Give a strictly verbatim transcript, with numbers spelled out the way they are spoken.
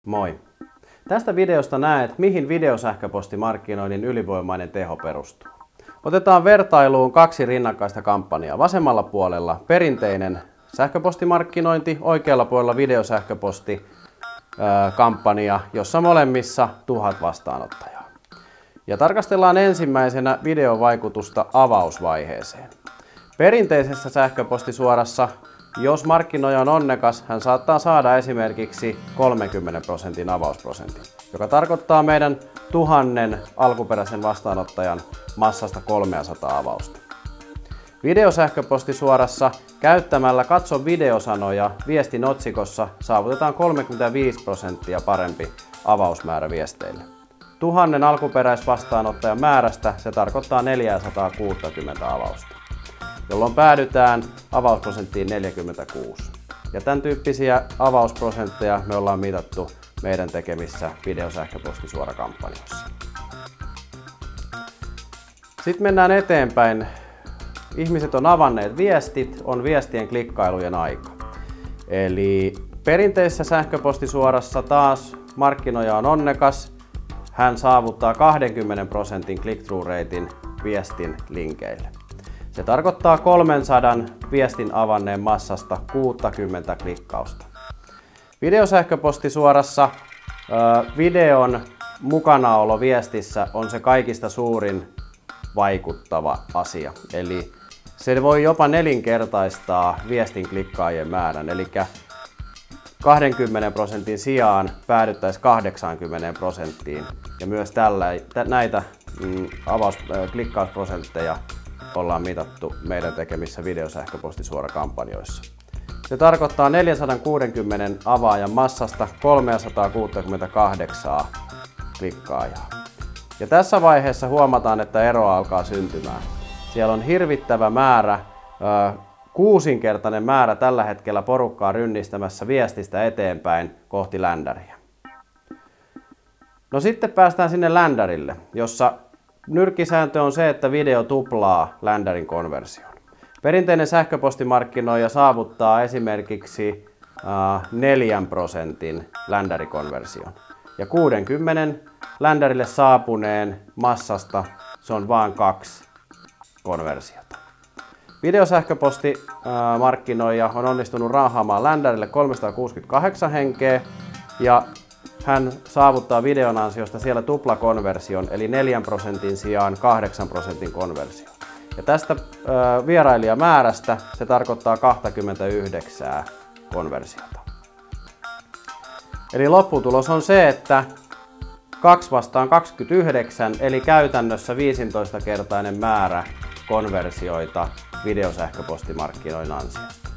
Moi! Tästä videosta näet, mihin videosähköpostimarkkinoinnin ylivoimainen teho perustuu. Otetaan vertailuun kaksi rinnakkaista kampanjaa. Vasemmalla puolella perinteinen sähköpostimarkkinointi, oikealla puolella videosähköpostikampanja, jossa molemmissa tuhat vastaanottajaa. Ja tarkastellaan ensimmäisenä videon vaikutusta avausvaiheeseen. Perinteisessä sähköpostisuorassa, jos markkinoija on onnekas, hän saattaa saada esimerkiksi kolmenkymmenen prosentin avausprosentin, joka tarkoittaa meidän tuhannen alkuperäisen vastaanottajan massasta kolmesataa avausta. Videosähköpostisuorassa käyttämällä katso videosanoja viestin otsikossa saavutetaan kolmekymmentäviisi prosenttia parempi avausmäärä viesteille. Tuhannen alkuperäisvastaanottajan määrästä se tarkoittaa neljäsataakuusikymmentä avausta, jolloin päädytään avausprosenttiin neljäkymmentäkuusi. Ja tämän tyyppisiä avausprosentteja me ollaan mitattu meidän tekemissä videosähköpostisuorakampanjoissa. Sitten mennään eteenpäin. Ihmiset on avanneet viestit, on viestien klikkailujen aika. Eli perinteisessä sähköpostisuorassa taas markkinoija on onnekas. Hän saavuttaa kaksikymmentä prosentin click-through ratein viestin linkeille. Se tarkoittaa kolmensadan viestin avanneen massasta kuusikymmentä klikkausta. Videosähköpostisuorassa videon mukanaolo viestissä on se kaikista suurin vaikuttava asia. Eli se voi jopa nelinkertaistaa viestin klikkaajien määrän. Eli kaksikymmentä prosentin sijaan päädyttäisiin kahdeksankymmentä prosenttiin. Ja myös tällä, näitä mm, avaus, äh, klikkausprosentteja ollaan mitattu meidän tekemissä videosähköpostisuorakampanjoissa. Se tarkoittaa neljäsataakuusikymmentä avaajan massasta kolmesataakuusikymmentäkahdeksan klikkaajaa. Ja tässä vaiheessa huomataan, että eroa alkaa syntymään. Siellä on hirvittävä määrä, kuusinkertainen määrä tällä hetkellä porukkaa rynnistämässä viestistä eteenpäin kohti ländäriä. No sitten päästään sinne ländärille, jossa nyrkkisääntö on se, että video tuplaa ländärin konversion. Perinteinen sähköpostimarkkinoija saavuttaa esimerkiksi neljän prosentin ländärikonversion. Ja kuusikymmentä ländärille saapuneen massasta se on vain kaksi konversiota. Videosähköpostimarkkinoija on onnistunut raahaamaan ländärille kolmesataakuusikymmentäkahdeksan henkeä ja hän saavuttaa videon ansiosta siellä tuplakonversion eli neljän prosentin sijaan kahdeksan prosentin konversion. Ja tästä ö, vierailijamäärästä se tarkoittaa kaksikymmentäyhdeksän konversiota. Eli lopputulos on se, että kaksi vastaan kaksikymmentäyhdeksän eli käytännössä viisitoistakertainen määrä konversioita videosähköpostimarkkinoinnin ansiosta.